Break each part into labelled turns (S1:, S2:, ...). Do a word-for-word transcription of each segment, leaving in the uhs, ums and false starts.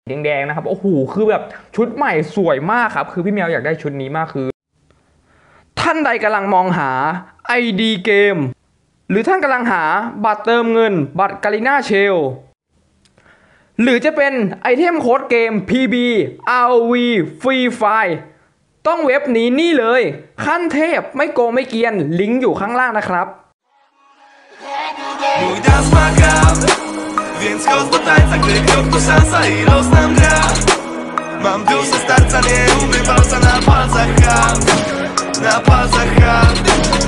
S1: แดงๆนะครับโอ้โหคือแบบชุดใหม่สวยมากครับคือพี่แมวอยากได้ชุดนี้มากคือท่านใดกำลังมองหา ไอ ดี เกมหรือท่านกำลังหาบัตรเติมเงินบัตรกาลิน่าเชลหรือจะเป็นไอเทมโค้ดเกม พี บี อาร์ โอ วี Free Fire ต้องเว็บนี้นี่เลยขั้นเทพไม่โกงไม่เกียนลิงก์อยู่ข้างล่างนะครับ
S2: Mój dans makab, więc chodź do tańca, gdy krok to szansa i roznam gra. Mam duszę starca, nie umywalca na palcach hand, na palcach hand.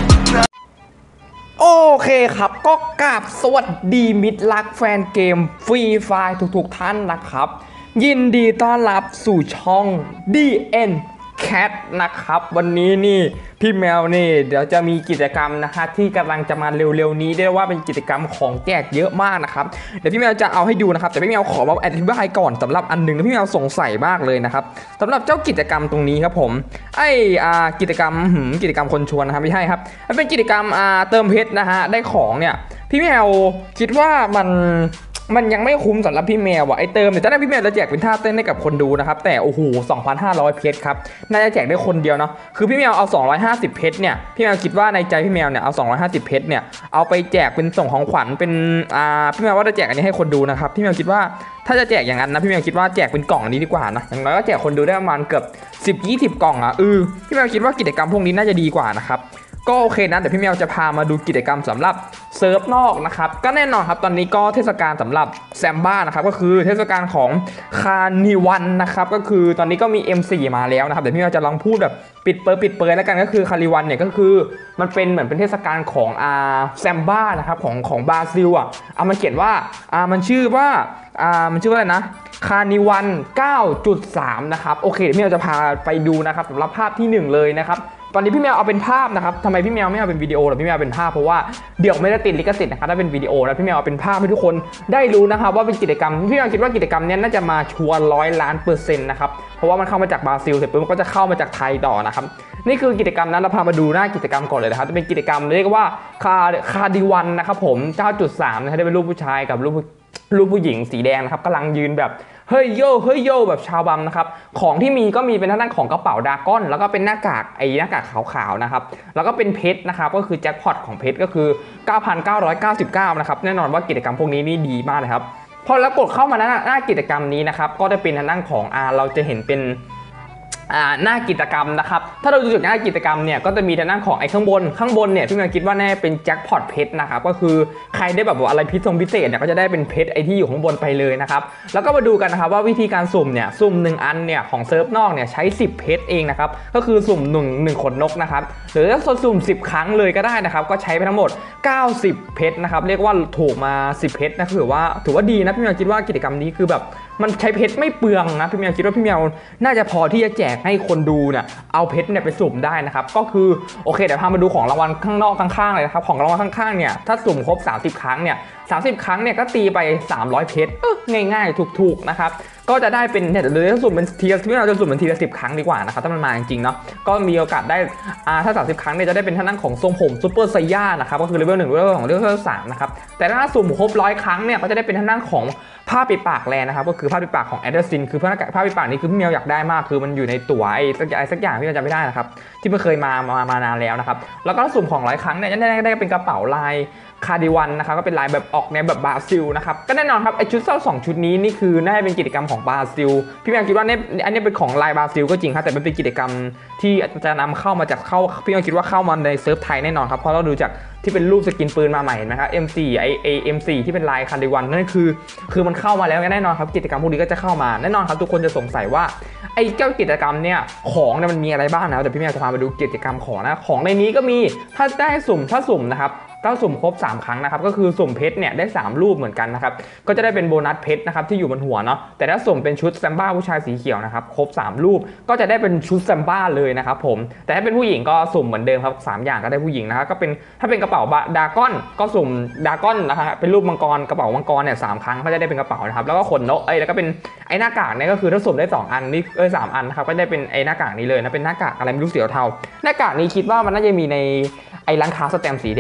S1: โอเคครับก็กราบสวัสดีมิตรรักแฟนเกมฟรีไฟร์ทุกๆท่านนะครับยินดีต้อนรับสู่ช่อง ดี เอ็น Cat นะครับวันนี้นี่พี่แมวนี่เดี๋ยวจะมีกิจกรรมนะคะที่กำลังจะมาเร็วๆนี้ได้ว่าเป็นกิจกรรมของแจกเยอะมากนะครับเดี๋ยวพี่แมวจะเอาให้ดูนะครับแต่พี่แมวขอมาอธิบายก่อนสำหรับอันหนึ่งที่พี่แมวสงสัยมากเลยนะครับสำหรับเจ้ากิจกรรมตรงนี้ครับผมไออ่ากิจกรรมกิจกรรมคนชวนนะครับไม่ใช่ครับมันเป็นกิจกรรมอ่าเติมเพชรนะฮะได้ของเนี่ยพี่แมวคิดว่ามันมันยังไม่คุ้มสำหรับพี่แมวว่ะไอเติมเดี๋ยวตอนแรกพี่แมวจะแจกเป็นท่าเต้นให้กับคนดูนะครับแต่โอ้โห สองพันห้าร้อย เพชรครับน่าจะแจกได้คนเดียวเนาะคือพี่แมวเอาสองร้อยห้าสิบเพชรเนี่ยพี่แมวคิดว่าในใจพี่แมวเนี่ยเอาสองร้อยห้าสิบเพชรเนี่ยเอาไปแจกเป็นส่งของขวัญเป็นอ่าพี่แมวว่าจะแจกอันนี้ให้คนดูนะครับพี่แมวคิดว่าถ้าจะแจกอย่างนั้นนะพี่แมวคิดว่าแจกเป็นกล่องนี้ดีกว่านะอย่างน้อยก็แจกคนดูได้ประมาณเกือบ สิบถึงยี่สิบ กล่องอ่ะเออพี่แมวคิดว่ากิจกรรมพวกนี้น่าจะดีกว่านะครับก็โอเคนะเดี๋ยวพี่แมวจะพามาดูกิจกรรมสำหรับเซิร์ฟนอกนะครับก็แน่นอนครับตอนนี้ก็เทศกาลสำหรับแซมบ้านะครับก็คือเทศกาลของคานิวันนะครับก็คือตอนนี้ก็มี เอ็ม โฟร์ มาแล้วนะครับเดี๋ยวพี่แมวจะลองพูดแบบปิดเปยปิดเปยแล้วกันก็คือคานิวันเนี่ยก็คือมันเป็นเหมือนเป็นเทศกาลของอ่าแซมบ้านะครับของของบราซิลอ่ะอ่ะมันเขียนว่าอ่ามันชื่อว่าอ่ามันชื่อว่าอะไรนะคานิวัน เก้าจุดสาม นะครับโอเคเดี๋ยวพี่แมวจะพาไปดูนะครับสำหรับภาพที่หนึ่งเลยนะครับตอนนี้พี่แมวเอาเป็นภาพนะครับทำไมพี่แมวไม่เอาเป็นวิดีโอหรอพี่แมวเป็นภาพเพราะว่าเดี๋ยวไม่ได้ติดลิขสิทธิ์นะครับถ้าเป็นวิดีโอนะพี่แมวเอาเป็นภาพให้ทุกคนได้รู้นะครับว่าเป็นกิจกรรมพี่แมวคิดว่ากิจกรรมนี้น่าจะมาชัวร์ร้อยล้านเปอร์เซ็นต์นะครับเพราะว่ามันเข้ามาจากบราซิลเสร็จปุ๊บมันก็จะเข้ามาจากไทยต่อนะครับนี่คือกิจกรรมนั้นเราพามาดูหน้ากิจกรรมก่อนเลยนะครับจะเป็นกิจกรรมเรียกว่าคาคาดิวันนะครับผม เก้าจุดสาม นะครับได้เป็นรูปผู้ชายกับรูปรูปผู้หญิงสีแดงนะครับกำลังยืนแบบเฮ้ยโยเฮ้ยโยแบบชาวบัมนะครับของที่มีก็มีเป็นด้านของกระเป๋าดากอนแล้วก็เป็นหน้ากากไอ้หน้ากากขาวๆนะครับแล้วก็เป็นเพชรนะครับก็คือแจ็คพอตของเพชรก็คือ เก้าพันเก้าร้อยเก้าสิบเก้า นะครับแน่นอนว่ากิจกรรมพวกนี้นี่ดีมากเลยครับพอแล้วกดเข้ามาหน้าหน้ากิจกรรมนี้นะครับก็จะเป็นทางด้านของอ่าเราจะเห็นเป็นหน้ากิจกรรมนะครับถ้าเราดูจากหน้ากิจกรรมเนี่ยก็จะมีทางด้านของไอ้ข้างบนข้างบนเนี่ยพี่แมวคิดว่าแน่เป็นแจ็คพอตเพชรนะครับก็คือใครได้แบบว่าอะไรพิเศษพิเศษเนี่ยก็จะได้เป็นเพชรไอ้ที่อยู่ข้างบนไปเลยนะครับแล้วก็มาดูกันนะครับว่าวิธีการสุ่มเนี่ยสุ่มหนึ่งอันเนี่ยของเซิร์ฟนอกเนี่ยใช้สิบเพชรเองนะครับก็คือสุ่มหนึ่ง หนึ่งขนนกนะครับหรือถ้าสุ่มสิบครั้งเลยก็ได้นะครับก็ใช้ไปทั้งหมดเก้าสิบเพชรนะครับเรียกว่าถูกมาสิบเพชรนะถือว่าถือว่าดีนะพี่แมวคิดว่ากิจกรรมนี้คือแบบมันใช้เพชรไม่เปลืองนะพี่แมวคิดว่าพี่แมวน่าจะพอที่จะแจกให้คนดูเนี่ยเอาเพชรเนี่ยไปสุ่มได้นะครับก็คือโอเคเดี๋ยวพามาดูของรางวัลข้างนอกข้างๆเลยนะครับของรางวัลข้างๆเนี่ยถ้าสุ่มครบสามสิบครั้งเนี่ยสามสิบครั้งเนี่ยก็ตีไปสามร้อยเพชรเออง่ายๆถูกๆนะครับก็จะได้เป็นเนี่ยหรือถ้าสุ่มเป็นทีละที่เราจะสุ่มเป็นทีละสิบครั้งดีกว่านะครับถ้ามันมาจริงๆเนาะก็มีโอกาสได้อ่าถ้าสามสิบครั้งเนี่ยจะได้เป็นท่านั่งของทรงผมซูเปอร์ไซย่านะครับก็คือเลเวลหนึ่งเลเวลสองเลเวลสามนะครับแต่ถ้าสุ่มครบร้อยครั้งเนี่ยก็จะได้เป็นท่านั่งของผ้าปิดปากแลนะครับก็คือผ้าปิดปากของแอดเดอร์ซินคือผ้าผ้าปิดปากนี้คือพี่แมวอยากได้มากคือมันอยู่ในตั๋วไอ้สักอย่างสักอย่างพี่แมวจำไม่ได้นะครับที่มันเคยมามามานานแล้วนะครับแล้วก็สุ่มของร้อยครั้งเนี่ยจะได้ได้เป็นกระเป๋าลายคาร์ดิวันนะครับก็เป็นลายแบบออกแนวแบบบราซิลนะครับก็แน่นอนครับไอชุดเสื้อสองชุดนี้นี่คือน่าจะเป็นกิจกรรมของบราซิลพี่แมวคิดว่าเนี่ยอันนี้เป็นของลายบราซิลก็จริงครับแต่เป็นกิจกรรมที่จะนำเข้ามาจากเข้าพี่แมวคิดว่าเข้ามาในเซิร์ฟไทยแน่นอนครับเพราะเราดูจากที่เป็นรูปสกินปืนมาใหม่เห็นไหมครับ เอ็ม โฟร์ ไอไอ เอ็ม โฟร์ ที่เป็นลายคาร์ดิวันนั่นคือคือมันเข้ามาแล้วแน่นอนครับกิจกรรมพวกนี้ก็จะเข้ามาแน่นอนครับทุกคนจะสงสัยว่าไอ้เจ้ากิจกรรมเนี่ยของเนี่ยมันมีอะไรบ้างนะแต่พี่แมวจะพามาดูกิจกรรมของนะของในนี้ก็มีถ้าได้สุ่มถ้าสุ่มนะครับถ้าสุ่มครบสามครั้งนะครับก็คือสุ่มเพชรเนี่ยได้สามรูปเหมือนกันนะครับก็จะได้เป็นโบนัสเพชรนะครับที่อยู่บนหัวเนาะแต่ถ้าสุ่มเป็นชุดแซมบ้าผู้ชายสีเขียวนะครับครบสามรูปก็จะได้เป็นชุดแซมบ้าเลยนะครับผมแต่ถ้าเป็นผู้หญิงก็สุ่มเหมือนเดิมครับสามอย่างก็ได้ผู้หญิงนะครับก็เป็นถ้าเป็นกระเป๋าดากอนก็สุ่มดากอนนะครับเป็นรูปมังกรกระเป๋ามังกรเนี่ยสามครั้งก็จะได้เป็นกระเป๋านะครับแล้วก็ขนนกเอ้ยแล้วก็เป็นไอ้หน้ากากเนี่ยก็คือถ้าสุ่มได้สองอันนี่เอ้ยสามอันนะครับก็ได้เป็นไอ้หน้ากากนี้เลยนะเป็นหน้ากากอะไรไม่รู้สีเทาหน้ากากนี้คิดว่ามันน่าจะมีในไอ้ร้านค้าสแตมป์สีแดงครับที่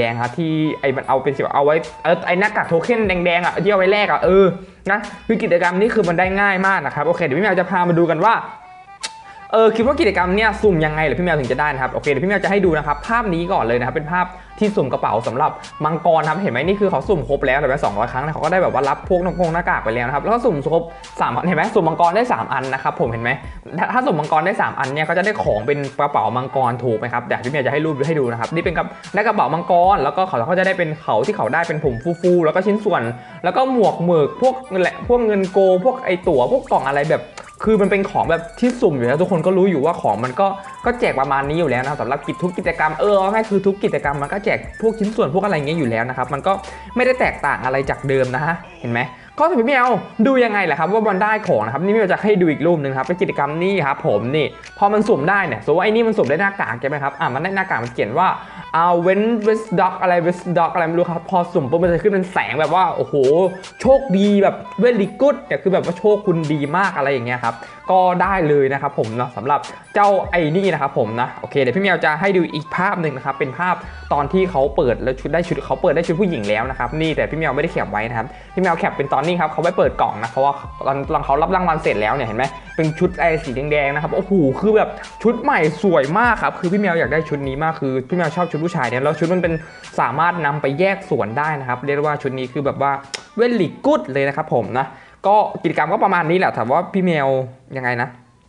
S1: ไอ้มันเอาเป็นสิเอาไว้เออไอ้หน้ากากโทเค็นแดงๆอ่ะที่เอาไว้แลกอ่ะเออนะคือกิจกรรมนี้คือมันได้ง่ายมากนะครับโอเคเดี๋ยวพี่แมวจะพามาดูกันว่าเออคิดว่ากิจกรรมเนี่ยสุ่มยังไงหรือพี่แมวถึงจะได้นะครับโอเคเดี๋ยวพี่แมวจะให้ดูนะครับภาพนี้ก่อนเลยนะครับเป็นภาพที่สุ่มกระเป๋าสำหรับมังกรครับเห็นไหมนี่คือเขาสุ่มครบแล้วแต่ไปสองร้อยครั้งเขาก็ได้แบบว่ารับพวกน้ำพงหน้ากากไปแล้วนะครับแล้วก็สุ่มครบสามอันเห็นไหมสุ่มมังกรได้สามอันนะครับผมเห็นไหมถ้าสุ่มมังกรได้สามอันเนี่ยก็จะได้ของเป็นกระเป๋ามังกรถูกไหมครับเดี๋ยวพี่แมวจะให้รูปให้ดูนะครับนี่เป็นกับได้กระเป๋ามังกรแล้วก็เขาเขาจะได้เป็นเขาที่เขาได้เป็นผมฟูๆแล้วก็ชิ้นส่วนแล้วก็หมวกหมึกพวกแหละพวกเงินโกพวกไอตั๋วพวกกล่องอะไรแบบคือมันเป็นของแบบที่สุ่มอยู่แล้วทุกคนก็รู้อยู่ว่าของมันก็ก็แจกประมาณนี้อยู่แล้วนะสำหรับกิจทุกกิจกรรมเออง่ายคือทุกกิจกรรมมันก็แจกพวกชิ้นส่วนพวกอะไรเงี้ยอยู่แล้วนะครับมันก็ไม่ได้แตกต่างอะไรจากเดิมนะฮะเห็นไหมก็พี่แมวดูยังไงแหละครับว่ามันได้ของนะครับนี่พี่แมวจะให้ดูอีกรูปหนึ่งครับเป็นกิจกรรมนี้ครับผมนี่พอมันสุ่มได้เนี่ยสมมติว่าไอ้นี่มันสุ่มได้หน้ากากใช่ไหมครับอ่ะมันได้หน้ากากมันเขียนว่าเอาเว้นเวสด็อกอะไรเวสด็อกอะไรไม่รู้ครับพอสุ่มปุ๊บมันจะขึ้นเป็นแสงแบบว่าโอ้โหโชคดีแบบเวลิกูดเนี่ยคือแบบว่าโชคคุณดีมากอะไรอย่างเงี้ยครับก็ได้เลยนะครับผมเนาะสำหรับเจ้าไอ้นี่นะครับผมนะโอเคเดี๋ยวพี่แมวจะให้ดูอีกภาพหนึ่งนะครับเป็นภาพตอนที่เขาเปิดแล้วชุดได้ชุดเขาเปิดได้ชุดผู้หญิงแล้วนะครับนี่แต่พี่แมวไม่ได้แคปไว้นะครับพี่แมวแคปเป็นตอนนี้ครับเขาไปเปิดกล่องนะเพราะว่าตอนตอนเขารับรางวัลเสร็จแล้วเนี่ยเห็นไหมเป็นชุดไอ้สีแดงๆนะครับโอ้โหคือแบบชุดใหม่สวยมากครับคือพี่แมวอยากได้ชุดนี้มากคือพี่แมวชอบชุดผู้ชายเนี่ยแล้วชุดมันเป็นสามารถนำไปแยกส่วนได้นะครับเรียกว่าชุดนี้คือแบบว่าเวลิกูดเลยนะครับผมนะก็กิจกรรมก็ประมาณนี้แหละถามว่าพี่แมวยังไงนะ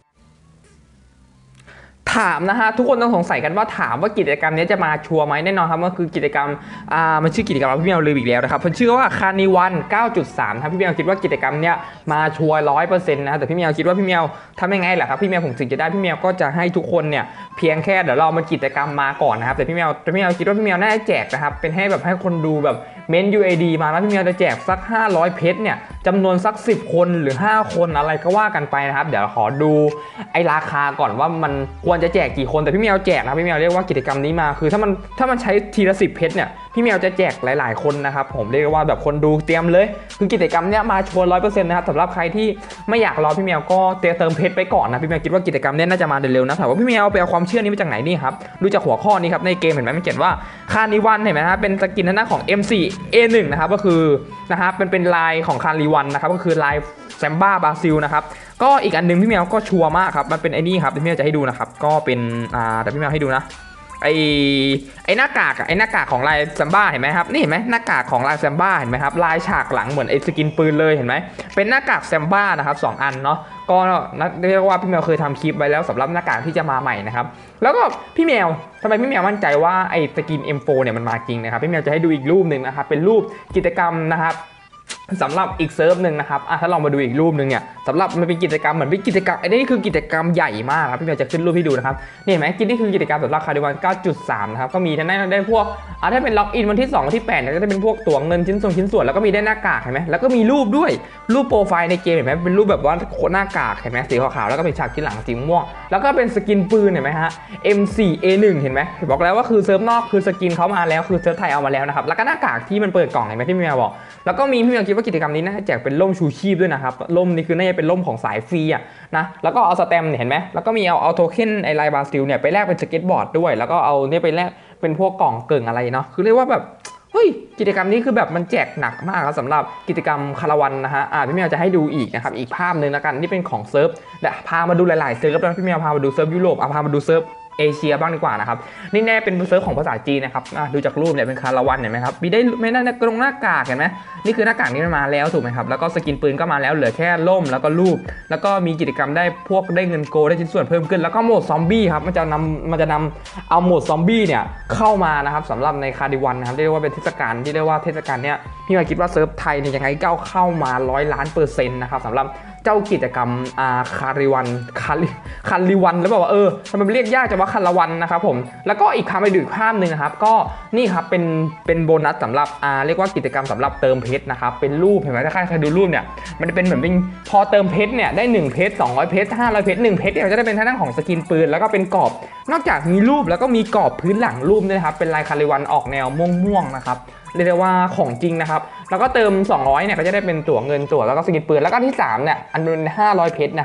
S1: ถามนะฮะทุกคนต้องสงสัยกันว่าถามว่ากิจกรรมนี้จะมาชัวร์ไหมแน่นอนครับก็คือกิจกรรมอ่ามันชื่อกิจกรรมพี่แมวลืมอีกแล้วนะครับมันชื่อว่าคานิวัน เก้าจุดสาม ครับพี่แมวคิดว่ากิจกรรมเนี้ยมาชัวร์ ร้อยเปอร์เซ็นต์ นะแต่พี่แมวคิดว่าพี่แมวทำยังไงล่ะครับพี่แมวผมถึงจะได้พี่แมวก็จะให้ทุกคนเนี่ยเพียงแค่เดี๋ยวเรามากิจกรรมมาก่อนนะครับแต่พี่แมวพี่แมวคิดว่าพี่แมวน่าจะแจกนะครับเป็นให้แบบให้คนดูแบบเมน ยู เอ ดี มาแล้วพี่แมวจะแจกสักห้าร้อยเพชรเนี่ยจำนวนสักสิบคนหรือห้าคนอะไรก็ว่ากันไปนะครับเดี๋ยวขอดูไอ้ราคาก่อนว่ามันควรจะแจกกี่คนแต่พี่แมวแจกนะพี่แมวเรียกว่ากิจกรรมนี้มาคือถ้ามันถ้ามันใช้ทีละสิบเพชรเนี่ยพี่แมวจะแจกหลายๆคนนะครับผมเรียกว่าแบบคนดูเตรียมเลยคือกิจกรรมเนี้ยมาชัวร์ร้อยเปอร์เซ็นต์นะครับสำหรับใครที่ไม่อยากรอพี่แมวก็เติมเพชรไปก่อนนะพี่แมวคิดว่ากิจกรรมเนี้ยน่าจะมาเร็วๆนะถามว่าพี่แมวไปเอาความเชื่อนี้มาจากไหนนี่ครับดูจากหัวข้อนี้ครับในเกมเห็นไหมมันเขียนว่าคานิวันเห็นไหมครับเป็นสกินหน้าของ เอ็ม โฟร์ เอ วัน นะครับก็คือนะครับเป็นเป็นลายของคานิวันนะครับก็คือลายแซมบ้าบราซิลนะครับก็อีกอันนึงพี่แมวก็ชัวร์มากครับมันเป็นไอ้นี่ครับพี่แมวจะให้ดูนะครับก็เป็นอ่าแต่พี่แมวให้ดูนะไอไอหน้ากากไอหน้ากากของลายแซมบ้าเห็นไหมครับนี่เห็นไหมหน้ากากของลายแซมบ้าเห็นไหมครับลายฉากหลังเหมือนไอสกินปืนเลยเห็นไหมเป็นหน้ากากแซมบ้านะครับสองอันเนาะก็เรียกว่าพี่แมวเคยทำคลิปไว้แล้วสำหรับหน้ากากที่จะมาใหม่นะครับแล้วก็พี่แมวทำไมพี่แมวมั่นใจว่าไอสกิน เอ็ม โฟร์ เนี่ยมันมาจริงนะครับพี่แมวจะให้ดูอีกรูปหนึ่งนะครับเป็นรูปกิจกรรมนะครับสำหรับอีกเซิร์ฟหนึ่งนะครับอ่ะถ้าลองมาดูอีกรูปหนึ่งเนี่ยสำหรับมันเป็นกิจกรรมเหมือนเป็นกิจกรรมไอ้นี่คือกิจกรรมใหญ่มากครับพี่แมวจะขึ้นรูปให้ดูนะครับนี่เห็นไหมกินนี่คือกิจกรรมสำหรับคาร์ดิวัน เก้าจุดสาม นะครับก็มีทั้งได้ได้พวกอ่ะถ้าเป็นล็อกอินวันที่สองวันที่แปดเนี่ยก็จะเป็นพวกตั๋วเงินชิ้นส่วนชิ้นส่วนแล้วก็มีได้หน้ากากเห็นไหมแล้วก็มีรูปด้วยรูปโปรไฟล์ในเกมเห็นไหมเป็นรูปแบบว่าหน้ากากเห็นไหมสีขาวๆแล้วก็เป็นฉากที่หลังสีม่วงแล้วก็เป็นสกินปืนเห็นไหมฮะ เอ็ม โฟร์ เอ วัน เห็นไหมบอกแล้วว่าคือเซิร์ฟนอกคือสกินเขามาแล้วคือเซิร์ฟไทยเอามาแล้วนะครับแล้วก็หน้ากากที่มันเปิดกล่องเห็นไหมที่พี่แมวบอกแล้วก็มีพี่แมวคิดว่ากิจกรรมนี้น่าจะแจกเป็นร่มชูชีพด้วยนะครับร่มนี่คือน่าจะเป็นร่มของสายฟรีอ่ะนะแล้วก็เอาสแตมป์เห็นไหมแล้วก็มีเอาเอาโทเค็นไอไลน์บราซิลเนี่ยไปแลกเป็นสเก็ตบอร์ดด้วยแล้วก็เอาเนี่ยไปแลกเป็นพวกกล่องเกิ่งอะไรเนาะคือเรียกว่าแบบเฮ้ยกิจกรรมนี้คือแบบมันแจกหนักมากครับสำหรับกิจกรรมคารวันนะฮะอ่าพี่แมวจะให้ดูอีกนะครับอีกภาพหนึ่งแล้วกันนี่เป็นของเซิร์ฟเดี๋ยวพามาดูหลายๆเซิร์ฟแล้วพี่แมวพามาดูเซิร์ฟยุโรปอ่ะพามาดูเซิร์ฟเอเชียบ้างดีกว่านะครับนี่แน่เป็นเซิร์ฟของภาษาจีนนะครับดูจากรูปเนี่ยเป็นคาราวันเห็นไหมครับมีได้ไม่ได้กรงหน้ากากเห็นไหมนี่คือหน้ากากนี้มันมาแล้วถูกไหมครับแล้วก็สกินปืนก็มาแล้วเหลือแค่ล่มแล้วก็รูปแล้วก็มีกิจกรรมได้พวกได้เงินโกได้ชิ้นส่วนเพิ่มขึ้นแล้วก็โหมดซอมบี้ครับมันจะนำมันจะนำเอาโหมดซอมบี้เนี่ยเข้ามานะครับสำหรับในคาร์ดิวันนะครับเรียกว่าเป็นเทศกาลที่เรียกว่าเทศกาลเนี้ยพี่มาคิดว่าเซิร์ฟไทยเนี่ยยังไงก้าวเข้ามาร้อยล้านเปอร์เซ็นต์นะครับสำหรับเจ้ากิจกรรมอ่าคาริวันคาริคาริวันแล้วบอกว่าเออทำไมเรียกยากจังว่าคาราวันนะครับผมแล้วก็อีกคำไปดูอีกภาพหนึ่งนะครับก็นี่ครับเป็นเป็นโบนัสสำหรับอ่าเรียกว่ากิจกรรมสำหรับเติมเพชรนะครับเป็นรูปเห็นไหมถ้าใครเคยดูรูปเนี่ยมันจะเป็นเหมือนเป็นพอเติมเพชรเนี่ยได้หนึ่งเพชรสองร้อยเพชรห้าร้อยเพชรหนึ่งเพชรเนี่ยจะได้เป็นทางด้านของสกินปืนแล้วก็เป็นกรอบนอกจากมีรูปแล้วก็มีกรอบพื้นหลังรูปด้วยนะครับเป็นลายคาริวันออกแนวม่วงๆนะครับเรียกได้ว่าของจริงนะครับแล้วก็เติมสองร้อยเนี่ยก็จะได้เป็นตั๋วเงินตั๋วแล้วก็สกินปืนแล้วก็ที่สามเนี่ยอันเป็นห้าร้อยเพชรนะครับพ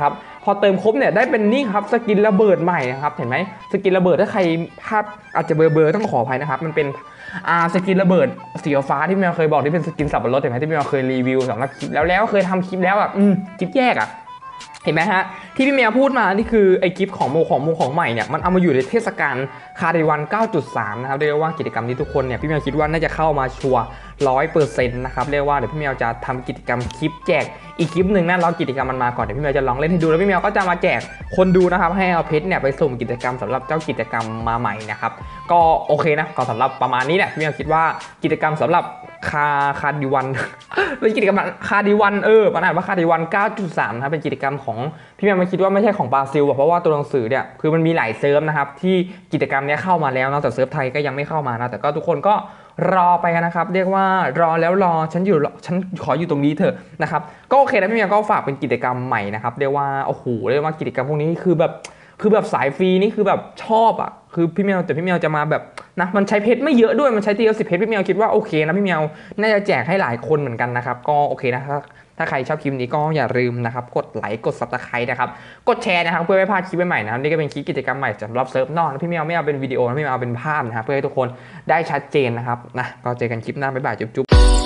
S1: พอเติมครบเนี่ยได้เป็นนี่ครับสกินระเบิดใหม่นะครับเห็นไหมสกินระเบิดถ้าใครภาพอาจจะเบลอๆต้องขออภัยนะครับมันเป็นอ่าสกินระเบิดสีฟ้าที่พี่แมวเคยบอกที่เป็นสกินสับปะรดเห็นไหมที่พี่แมวเคยรีวิวสำหรับคลิปแล้วแล้วเคยทำคลิปแล้วอ่ะอืมคลิปแยกอ่ะเห็นไหมฮะที่พี่แมวพูดมานี่คือไอ้กิฟต์ของโมของโมของใหม่เนี่ยมันเอามาอยู่ในเทศกาลคาร์ดิวัน เก้าจุดสาม นะครับเรียกว่ากิจกรรมนี้ทุกคนเนี่ยพี่แมวคิดว่าน่าจะเข้ามาชัวร์ ร้อยเปอร์เซ็นต์ นะครับเรียกว่าเดี๋ยวพี่แมวจะทำกิจกรรมคลิปแจกอีกคลิปหนึ่งนั่นรอกิจกรรมมันมาก่อนเดี๋ยวพี่แมวจะลองเล่นให้ดูแล้วพี่แมวก็จะมาแจกคนดูนะครับให้เอาเพชรเนี่ยไปสุ่มกิจกรรมสำหรับเจ้ากิจกรรมมาใหม่นะครับก็โอเคนะก็สำหรับประมาณนี้แหละพี่แมวคิดว่ากิจกรรมสำหรับคาคาดิวันเป็นกิจกรรมคาดิวันเออประมาณว่าคาดิวัน เก้าจุดสาม นะครับเป็นกิจกรรมของพี่แมวไม่คิดว่าไม่ใช่ของบราซิลเพราะว่าตัวหนังสือเนี่ยคือมันมีหลายเซิร์ฟนะครับที่กิจกรรมนี้เข้ามาแล้วนะแต่เซิร์ฟไทยก็ยังไม่เข้ามานะแต่ก็ทุกคนก็รอไปกันนะครับเรียกว่ารอแล้วรอฉันอยู่ฉันขออยู่ตรงนี้เถอะนะครับก็โอเคนะพี่แมวก็ฝากเป็นกิจกรรมใหม่นะครับเรียกว่าโอ้โหเรียกว่ากิจกรรมพวกนี้คือแบบคือแบบสายฟรีนี่คือแบบชอบอ่ะคือพี่แมวแต่พี่แมวจะมาแบบนะมันใช้เพชรไม่เยอะด้วยมันใช้ทีเดียวสิบเพชรพี่แมวคิดว่าโอเคนะพี่แมวน่าจะแจกให้หลายคนเหมือนกันนะครับก็โอเคนะครับถ้าใครชอบคลิปนี้ก็อย่าลืมนะครับกดไลค์กดซับสไครต์นะครับกดแชร์นะครับเพื่อไม่พลาดคลิปใหม่ๆนะครับนี่ก็เป็นคลิปกิจกรรมใหม่สำหรับเซิร์ฟนอกนะพี่แมวไม่เอาเป็นวิดีโอนะพี่แมวเอาเป็นภาพนะครับเพื่อให้ทุกคนได้ชัดเจนนะครับนะก็เจอกันคลิปหน้าบ๊ายบายจุ๊บๆ